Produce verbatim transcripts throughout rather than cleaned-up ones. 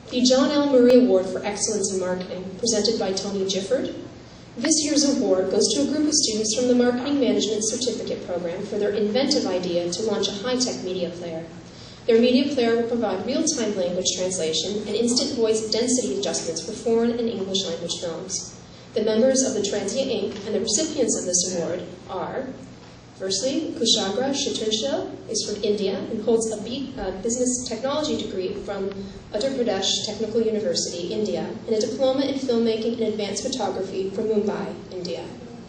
The John L. Murray Award for Excellence in Marketing, presented by Tony Gifford. This year's award goes to a group of students from the Marketing Management Certificate Program for their inventive idea to launch a high-tech media player. Their media player will provide real-time language translation and instant voice density adjustments for foreign and English language films. The members of the Transient Incorporated and the recipients of this award are, firstly, Kushagra Shaturshil is from India and holds a B, uh, business technology degree from Uttar Pradesh Technical University, India, and a diploma in filmmaking and advanced photography from Mumbai, India.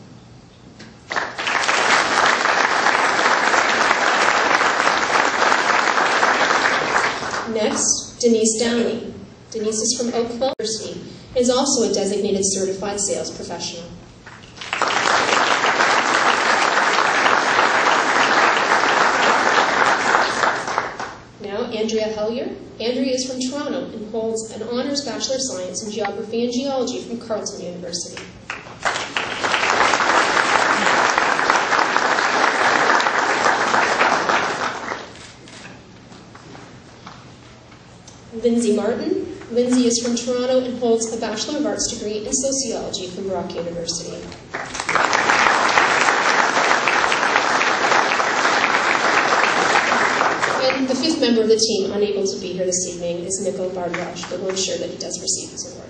Next, Denise Downey. Denise is from Oakville University and is also a designated certified sales professional. Now, Andrea Hellier. Andrea is from Toronto and holds an Honours Bachelor of Science in Geography and Geology from Carleton University. Lindsay Martin. Lindsay is from Toronto and holds a Bachelor of Arts degree in Sociology from Brock University. And the fifth member of the team unable to be here this evening is Nico Bardwaj, but we're sure that he does receive his award.